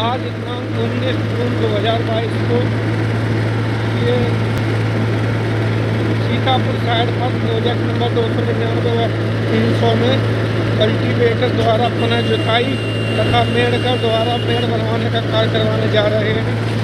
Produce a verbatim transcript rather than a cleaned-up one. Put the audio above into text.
आज दिनांक उन्नीस जून दो हज़ार बाईस को ये सीतापुर साइड पर प्रोजेक्ट नंबर दो सौ निन्यानवे व तीन सौ में कल्टीवेटर द्वारा पुनः जुताई तथा मेढ़कर द्वारा मेढ़ बनवाने का कार्य करवाने जा रहे हैं।